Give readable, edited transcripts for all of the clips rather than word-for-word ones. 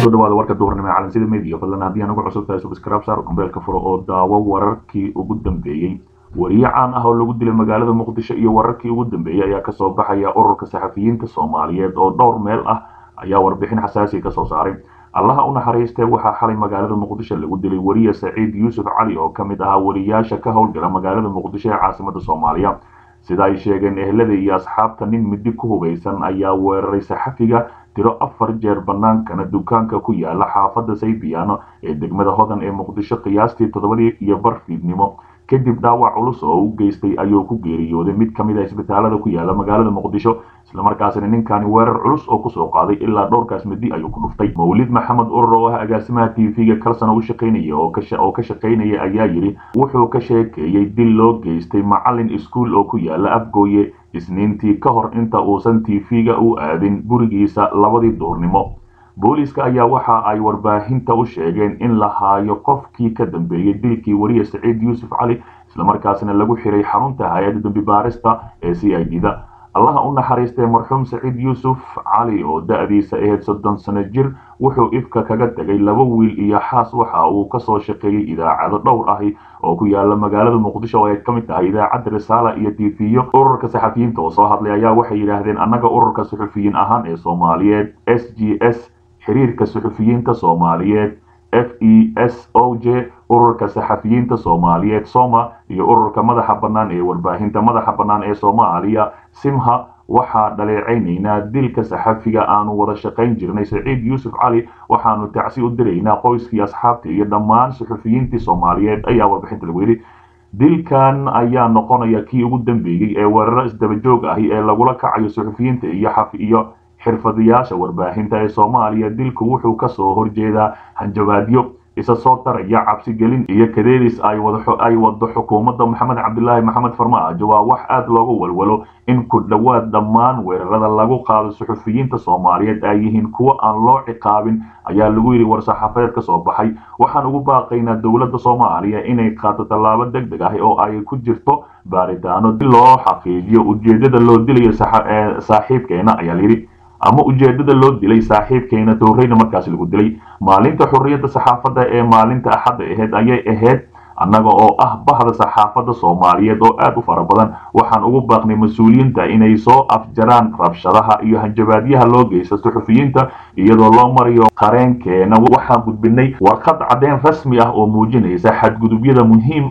kusoo dhawaada warka duhurnimo ee calansida media fadlan haddii aan ugu cusub tahay subscribe saar kumbeelka furo oo daawo wararkii ugu dambeeyay wariye caan ah oo lagu dilay magaalada muqdisho iyo wararkii ugu dambeeyay ayaa kasoo baxaya ururka saxafiyiinta Soomaaliyeed oo dhowr meel ah ayaa warbixin xasaasi ka soo saaray allaha u naxariistay waxaa xalay magaalada muqdisho lagu dilay wariye Saciid Yuusuf Cali oo kamid ah wariyaasha ka howlgala magaalada muqdisho ee caasimadda Soomaaliya sida ay sheegeen ehelada iyo asxaabta nin midi ku hubeysan ayaa weeraray saxafiga tiro 4 jeer banaankana dukaanka ku yaala xaafadda Saybiyaano ee degmada Hodan ee Muqdisho qiyaastii 7:00 fiidnimo kadib dhaawac culus oo u geystay ayuu ku geeriyooday mid kamid ah isbitaalada ku yaala magaalada Muqdisho isla markaasina ninkan weerar culus oo ku soo qaaday ilaa dhowrkaas midi ayuu ku dhuftay Mawlid Maxamed Urur oo ah agaasimaha TV-ga kalsana u shaqeynaya oo ka shaqeynaya ayaa yiri wuxuu ka sheekeeyay dil loo geystay macallin iskuul oo ku yaala Afgooye isniintii ka hor inta uusan TV-ga u aadin gurigiisa 2 duhurnimo booliska ayaa waxa ay warbaahinta u sheegeen in la haayo qofkii ka dambeeyay dilkii wariye Saciid Yuusuf Cali isla markaasina lagu xiray xarunta hay'adda dambi baarista ee CID-da allaha u naxariistay marxuum Saciid Yuusuf Cali oo da'diisa ahayd 30 sano jir wuxuu ifka kaga tagay 2 wiil iyo xaas waxa uu ka soo shaqeeyay idaacado dhowr ah oo ku yaala magaalada Muqdisho oo ay kamid tahay idaacadda Risaala iyo TV-yo ururka saxafiyiinta oo soo hadlay ayaa waxay yiraahdeen annaga ururka saxafiyiin ahaan ee Soomaaliyeed SGS xiriirka saxafiyiinta Soomaaliyeed FESOJ ururka saxafiyiinta Soomaaliyeed Soma iyo ururka madaxa bannaan ee warbaahinta madaxa bannaan ee Soomaaliya Simha waxa dhaleeceynayna dilka saxafiga aanu wada shaqeyn jirnay Saciid Yuusuf Cali waxaanu tacsi u direynaa qoyskii asxaabta iyo dhammaan saxafiyiinta Soomaaliyeed ayaa warbixinta lagu yiri dilkan ayaa noqonaya kii ugu dambeeyay ee weerar isdaba joog ah ee lagula kacayo saxafiyiinta iyo xirfadlayaasha warbaahinta ee Soomaaliya dilku wuxuu ka soo horjeedaa hanjabaadyo isa soo taraya cabsi gelin iyo kadeedis ay wado xukuumadda Maxamed Cabdullaahi Maxamed Farmaajo waa wax aad loogu walwalo in ku dhawaad dhammaan weerarada lagu qaado saxafiyiinta Soomaaliyeed ay yihiin kuwa aan loo ciqaabin ayaa lagu yiri war saxaafadeed ka soo baxay waxaan ugu baaqaynaa dawladda Soomaaliya inay qaato tallaabo degdeg ah oo ay ku jirto baaritaano si loo xaqiijiyo ujeedada loo dilayo saaxiibkeena ayaa yiri ama ujeedada loo dilay saaxiibkeena Tooreyna markaas lagu dilay maalinta xurriyadda saxaafadda ee maalinta Axad ayay ahayd annaga oo ah bahda saxaafadda Soomaaliyeed oo aad u fara badan waxaan ugu baaqnay mas'uuliyiinta inay soo afjaraan rabshadaha iyo hanjabaadyaha loo geysto saxafiyiinta iyadoo loo mariyo qareenkeena waxaan gudbinay warqad caddeyn rasmi ah oo muujinaysa xadgudubyo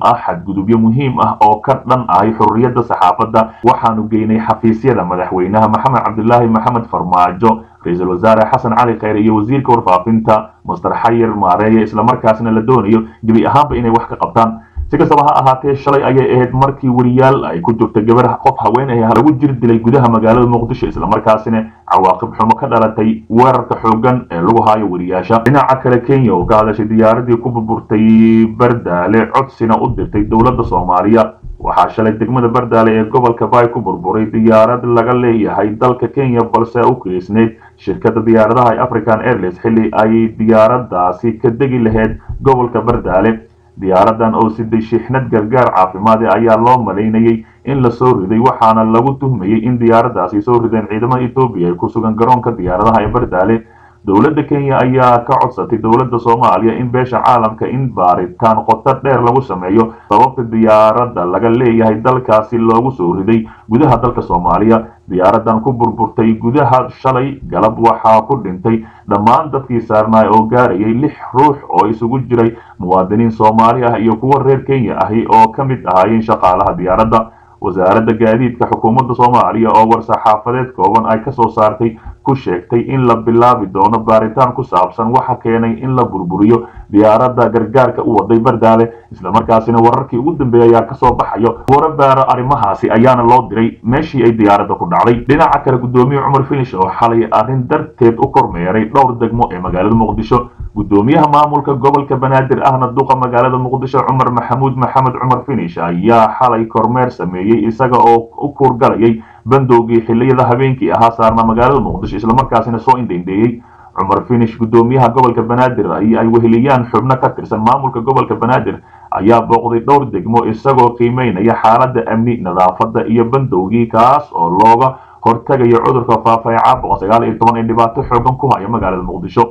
muhiim ah oo ka dhan ah xurriyadda saxaafadda waxaanu geynay xafiisyada madaxweynaha Maxamed Cabdullaahi Maxamed Farmaajo ra'iisul wasaare Xasan Cali Khayre iyo wasiirka warfaafinta Mr. Xayir Maareeye isla markaasna la doonayo dibi ahaanba inay wax ka qabtaan si kastaba ha ahaatee shalay ayay ahayd markii wariyaal ay ku jirto gabar qof haween ah lagu jir dilay gudaha magaalada Muqdisho isla markaasna cawaaqib xumo ka dhalatay weerarka xoogan ee lagu haayo wariyaasha dhinaca kale Kenya oo ka hadashay diyaaradii ku burburtay Bardaale codsina u dirtay dawladda Soomaaliya waxaa shalay degmada Bardaale ee gobolka Bay ku burburay diyaarad laga leeyahay dalka Kenya balse u kiisneed shirkadda diyaaradaha African Airlines xilli ay diyaaradaasi ka degi lahayd gobolka Bardaale diyaaradan oo siday shixnad gargaar caafimaad ayaa loo maleynayay in la soo riday waxaana lagu tuhmayay in diyaaradaasi soo rideen ciidamada Itoobiya ee ku sugan garoonka diyaaradaha ee Bardaale dawladda Kenya ayaa ka codsatay dawladda Soomaaliya in beesha caalamka in baaritaan qoto dheer lagu sameeyo sababta diyaaradda laga leeyahay dalkaasi loogu soo riday gudaha dalka Soomaaliya diyaaradan ku burburtay gudaha shalay galab waxaa ku dhintay dhammaan dadkii saarnaa oo gaarayay 6 ruux oo isugu jiray muwaadiniin Soomaali ah iyo kuwa reer Kenya ah oo kamid ahaayeen shaqaalaha diyaaradda wasaaradda gaadiidka xukuumadda Soomaaliya oo war saxaafadeed kooban ay ka soo saartay ku sheegtay in la bilaabi doono baaritaan ku saabsan waxa keenay in la burburiyo diyaaradda gargaarka u waday Bardaale isla markaasina wararkii ugu dambeeyay ayaa ka soo baxayo warabaara arrimahaasi ayaana loo diray meeshii ay diyaaradda ku dhacday dhinaca kale gudoomiye Cumar Finish oo xalay arrin darteed u kormeeray dhowr degmo ee magaalada Muqdisho gudoomiyaha maamulka gobolka Banaadir ahna duqa magaalada Muqdisho Cumar Maxamed Cumar Finish ayaa xalay kormeer sameeyay isaga oo u kurgalayay bandowgii xilliyada habeenkii ahaa saarna magaalada Muqdisho isla markaasina soo indheeyay Cumar Finish gudoomiyaha gobolka Banaadir ay weheliyaan xubno ka tirsan maamulka gobolka Banaadir ayaa booqday dhowr degmo isagoo qiimeynaya xaaladda amni nadaafadda iyo bandowgii kaas oo looga hortagayo cudurka faafa ee caabuqa 19 ee dhibaato xoogan ku haya magaalada Muqdisho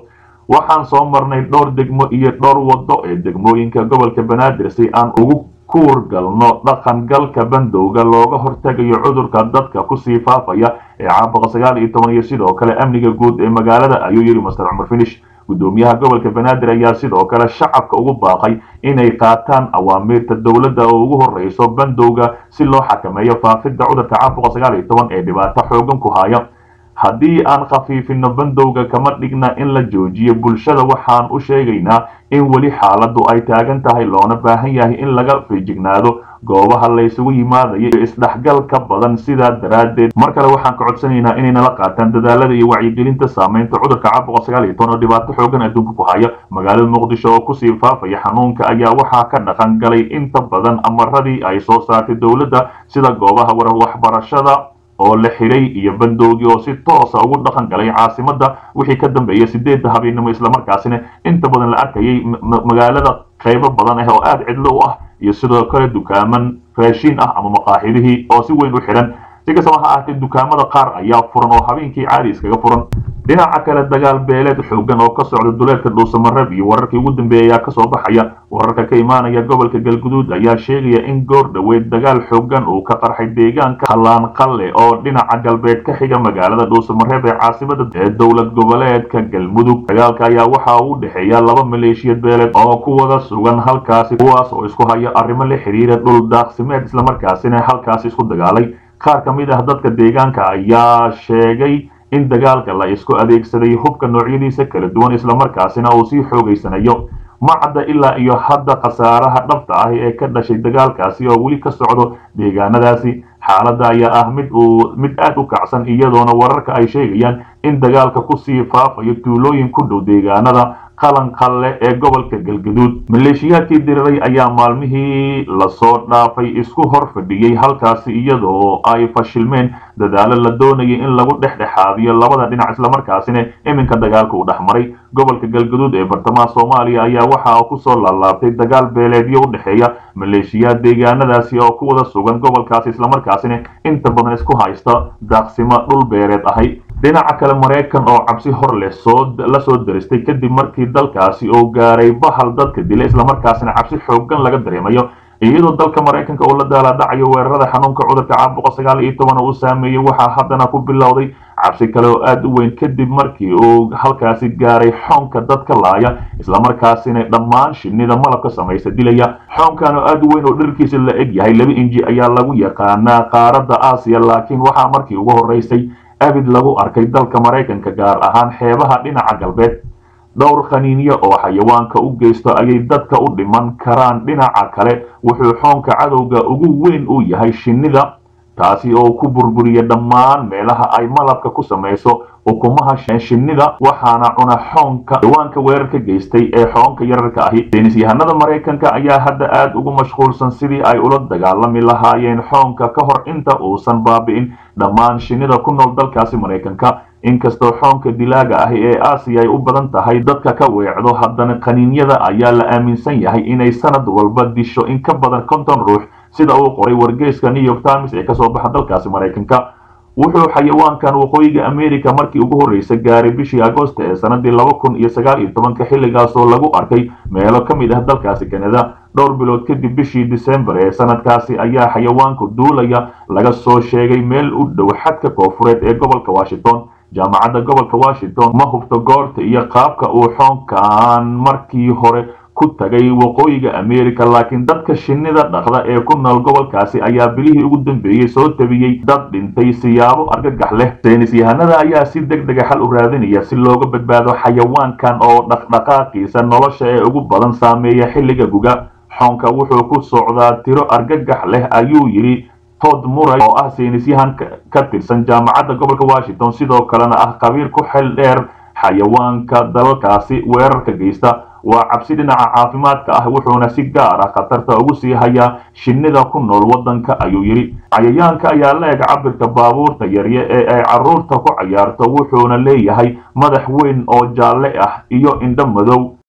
waxaan soo marnay dhowr degmo iyo dhowr wado ee degmooyinka gobolka banaadir si aan ugu kuurgalno dhaqangalka bandowga looga hortagayo cudurka dadka kusii faafaya ee caabuqa 19 iyo sidoo kale amniga guud ee magaalada ayuu yiri Mr. Cumar Finish gudoomiyaha gobolka banaadir ayaa sidoo kale shacabka ugu baaqay inay qaataan awaamirta dawladda oo ugu horeyso bandowga si loo xakameeyo faafidda cudurka caabuqa 19 ee dhibaato xoogan ku haya haddii aan khafiifino bandowga kama dhigna in la joojiyo bulshada waxaan u sheegaynaa in weli xaaladdu ay taagan tahay loona baahan yahay in laga feejignaado goobaha la isugu yimaadayo iyo isdhexgalka badan sidaa daraaddeed mar kale waxaan ka codsanaynaa inay nala qaataan dadaalada iyo wacyigelinta saameynta cudurka caabuqa 19 oo dhibaato xoogan adduunka ku haya magaalada muqdisho oo kusii faafaya xanuunka ayaa waxaa ka dhaqan galay inta badan amaradii ay soo saartay dowladda sida goobaha waxbarashada oo la xiray iyo bandowgii oo si toos ah ugu dhaqan galay caasimadda wixii ka dambeeyay 8 habeenimo isla markaasina inta badan la arkayay magaalada qaybo badan oo aad cidlo u ah iyo sidoo kale dukaaman raashin ah ama maqaaxidihii oo si weyn u xiran si kastaba ha ahaatee dukaamada qaar ayaa furan oo habeenkii caadi iskaga furan dhinaca kale dagaal beeleed xoogan oo ka socda duleedka dhuusamareeb iyo wararkii ugu dambeeyay ayaa kasoo baxaya wararka ka imaanaya gobolka galguduud ayaa sheegaya in goor dhaweyd dagaal xoogan uu ka qarxay deegaanka halaan qalle oo dhinaca galbeed ka xiga magaalada dhuusamareeb ee caasimada ee dowlad goboleedka galmudug dagaalka ayaa waxa uu u dhexeeya laba maleeshiyad beeleed oo ku wada sugan halkaasi kuwaas oo isku haya arrimo la xiriira dhul daaqsimeed isla markaasina halkaasi isku dagaalay qaar ka mid ah dadka deegaanka ayaa sheegay in dagaalka la isku adeegsaday hubka noocyadiisa kala duwan isla markaasina uu sii xoogaysanayo ma cadda ilaa iyo hadda khasaaraha dhabta ah ee ka dhashay dagaalkaasi oo weli ka socdo deegaanadaasi xaaladda ayaa ah mid aad u kacsan iyadoona wararka ay sheegayaan in dagaalka kusii faafayo tuulooyin ku dhow deegaanada qalan qalle ee gobolka galgaduud maleeshiyaadkii diriray ayaa maalmihii lasoo dhaafay isku hor fadhiyey halkaasi iyadoo ay fashilmeen dadaalo la doonayay in lagu dhexdhexaadiyo labada dhinac isla markaasina iminka dagaalka uu dhexmaray gobolka galgaduud ee bartamaha Soomaaliya ayaa waxa ku soo laalaabtay dagaal beeleedyo u dhexeeya maleeshiyaad deegaanadaasi oo ku wada sugan gobolkaasi isla markaasina inta badan isku haysta daaqsimo dhul beereed ahay dhinaca kale Mareykan oo cabsi hor leh la soo daristay kadib markii dalkaasi oo gaaray bahal dadka dilay isla markaasina cabsi xoogan laga dareemayo iyadoo dalka Mareykanka oo la daala dhacayo weerarada xanuunka cudurka caabuqa 19 uu saameeyay waxa haddana ku bilowday cabsi kale oo aad u weyn kadib markii uu halkaasi gaaray xoonka dadka laaya isla markaasina dhammaan shinnida malabka samaysa dilaya xoonkan oo aad u weyn oo dhirkiisa la eg yahay 2 inji ayaa lagu yaqaanaa qaaradda Aasiya laakiin waxa markii ugu horeysay abid lagu arkay dalka Mareykanka gaar ahaan xeebaha dhinaca galbeed dhowr qaniinyo oo xayawaanka u geysto ayay dadka u dhiman karaan dhinaca kale wuxuu xoonka cadowga ugu weyn u yahay shinnida taasi oo ku burburiya dhammaan meelaha ay malabka ku samayso ukumaha shinnida waxaana cuna xoonka xayawaanka weerarka geystay ee xoonka yararka ahi saynisyahanada Mareykanka ayaa hadda aad ugu mashquulsan sidii ay ula dagaalami lahaayeen xoonka ka hor inta uusan baabi'in dhammaan shinnida ku nool dalkaasi Mareykanka inkastoo xoonka dilaaga ah ee Aasiya ay u badan tahay dadka ka weecdo haddana qaniinyada ayaa la aaminsan yahay inay sanad walba disho in ka badan 50 ruux sida uu qoray wargeyska New York Times ee ka soo baxa dalkaasi Mareykanka wuxuu xayawaankan waqooyiga America markii ugu horeysay gaaray bishii Agoosto ee sanadii 2019 xilligaas oo lagu arkay meelo ka mid ah dalkaasi Canada dhowr bilood kadib bishii December ee sanadkaasi ayaa xayawaanku duulaya laga soo sheegay meel u dhow xadka koonfureed ee gobolka Washington jaamacadda gobolka Washington ma hubto goorta iyo qaabka uu xoonkan markii hore ku tagay waqooyiga America laakiin dadka shinnida dhaqda ee ku nool gobolkaasi ayaa bilihii ugu dambeeyay soo tabiyay dad dhintay siyaabo argagax leh saynisyahanada ayaa si degdeg ah xal u raadinaya si looga badbaado xayawaankan oo dhaqdhaqaaqiisa nolosha ee ugu badan saameeya xilliga guga xoonka wuxuu ku socdaa tiro argagax leh ayuu yiri Todd Murray oo ah saynisyahan ka tirsan jaamacadda gobolka Washington sidoo kalena ah qabiir ku xil dheer xayawaanka dalkaasi weerarka geysta waa cabsi dhinaca caafimaadka ah wuxuuna si gaar ah khatarta ugu sii hayaa shinnida ku nool wadanka ayuu yiri cayayaanka ayaa la eg cabirka baabuurta yarye ee ay caruurta ku ciyaarto wuxuuna leeyahay madax weyn oo jaalle ah iyo indho madow